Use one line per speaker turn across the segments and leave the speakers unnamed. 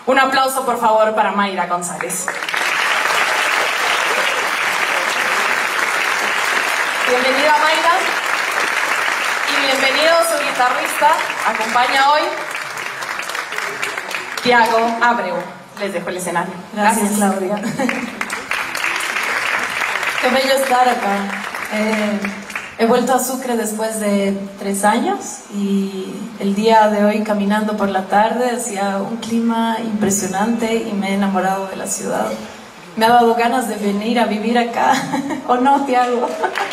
Un aplauso, por favor, para Mayra González. Bienvenida, Mayra. Y bienvenido su guitarrista. Acompaña hoy Tiago Abreu. Les dejo el escenario.
Gracias, Claudia. Qué bello estar acá. He vuelto a Sucre después de 3 años y el día de hoy, caminando por la tarde, hacía un clima impresionante y me he enamorado de la ciudad. Me ha dado ganas de venir a vivir acá. ¿O no, Tiago?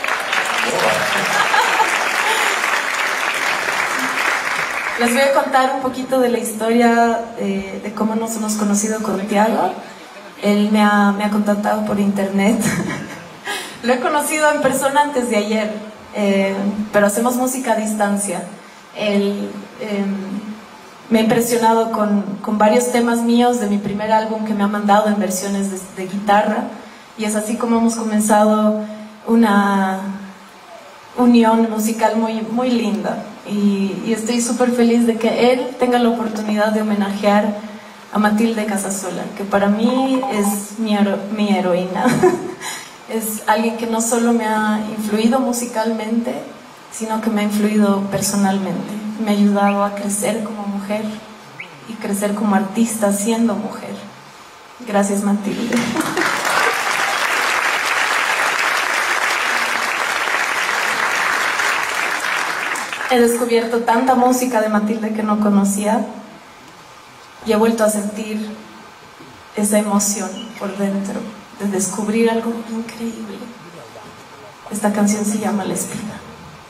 Les voy a contar un poquito de la historia de cómo nos hemos conocido con Tiago. Él me ha contactado por internet. Lo he conocido en persona antes de ayer, pero hacemos música a distancia. Él me ha impresionado con varios temas míos de mi primer álbum que me ha mandado en versiones de guitarra, y es así como hemos comenzado una unión musical muy, muy linda. Y estoy súper feliz de que él tenga la oportunidad de homenajear a Matilde Casasola, que para mí es mi heroína. Es alguien que no solo me ha influido musicalmente, sino que me ha influido personalmente. Me ha ayudado a crecer como mujer y crecer como artista siendo mujer. Gracias, Matilde. He descubierto tanta música de Matilde que no conocía y he vuelto a sentir esa emoción por dentro de descubrir algo increíble. Esta canción se llama La Espina.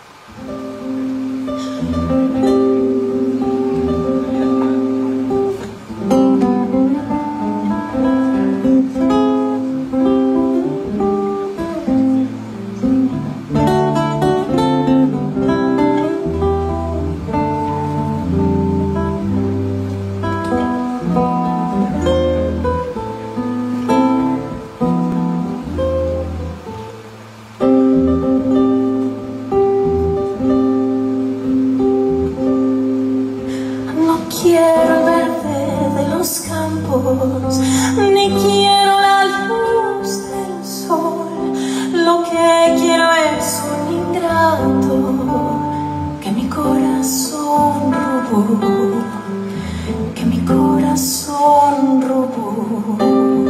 Ni quiero la luz del sol, lo que quiero es un ingrato que mi corazón robó, que mi corazón robó.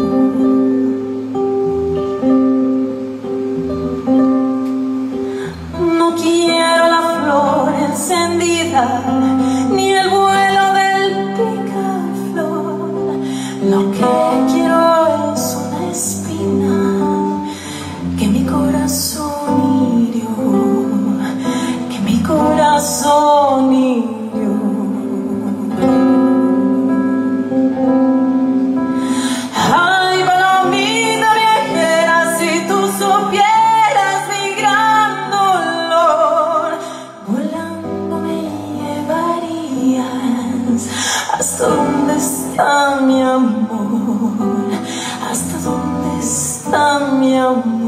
No quiero la flor encendida, ni el vuelo del picaflor. Lo que quiero es una espina que mi corazón hirió, que mi corazón hirió. Ay, palomita viajera, si tú supieras mi gran dolor, volando me llevarías hasta donde está mi amor, hasta donde está mi amor.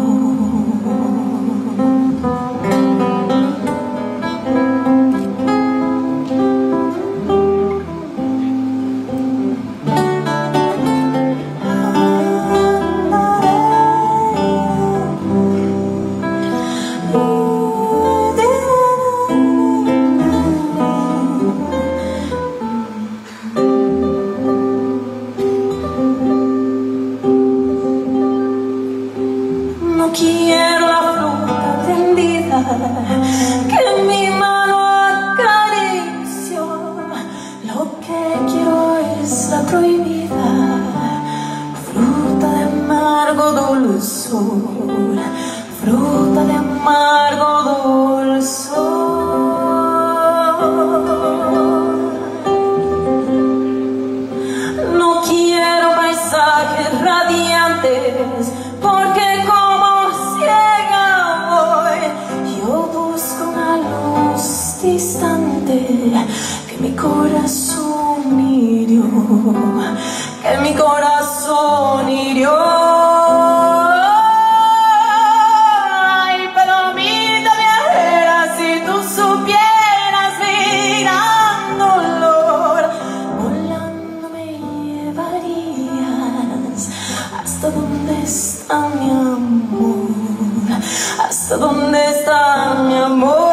No quiero la fruta tendida que mi mano acarició. Lo que quiero es la prohibida, fruta de amargo dulzor, fruta de amargo dulzor. No quiero paisajes radiantes, porque como ciega voy, yo busco una luz distante que mi corazón hirió, que mi corazón hirió. Ay, palomita viajera, si tú supieras mi gran dolor, volando me ¿Hasta dónde está mi amor? ¿Hasta dónde está mi amor?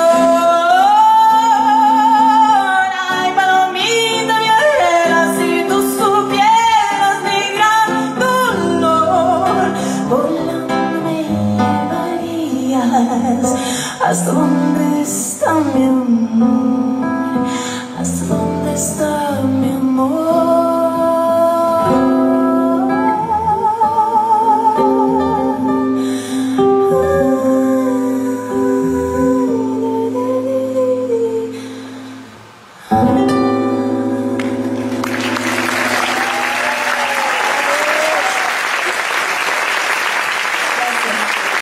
Ay, palomita viajera, si tú supieras mi gran dolor, volando me llevarías. ¿Hasta dónde está mi amor?